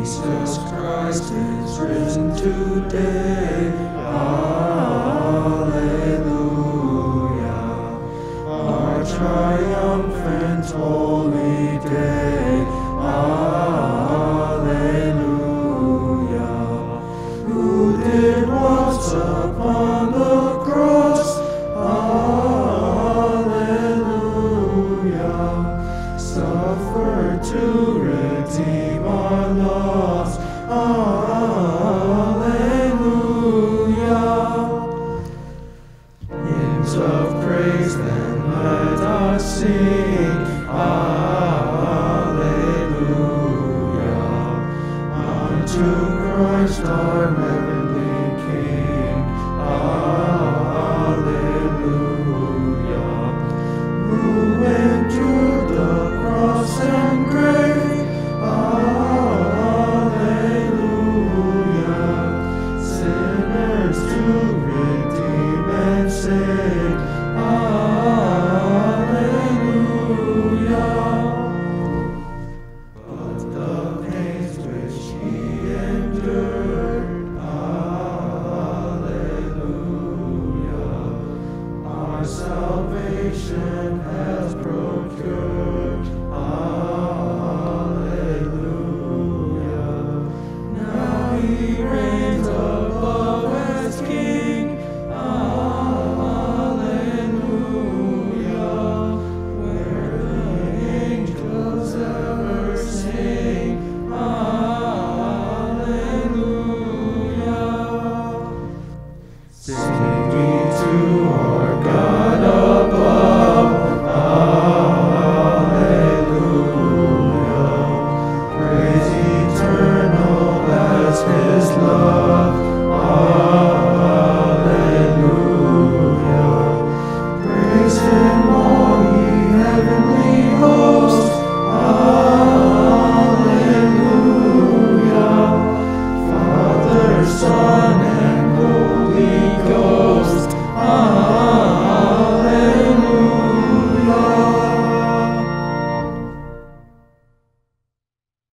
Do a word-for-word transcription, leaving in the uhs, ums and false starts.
Jesus Christ is risen today. Alleluia. Our triumphant holy day. Alleluia. Who did once upon the cross. Alleluia. Suffered to redeem our loss. Alleluia. Hymns of praise then let us sing. Alleluia. Unto Christ our heavenly King. Alleluia. Who endured the cross and grave. Alleluia. Sinners to redeem and save. Alleluia. But the pains which he endured. Alleluia. Our salvation has procured.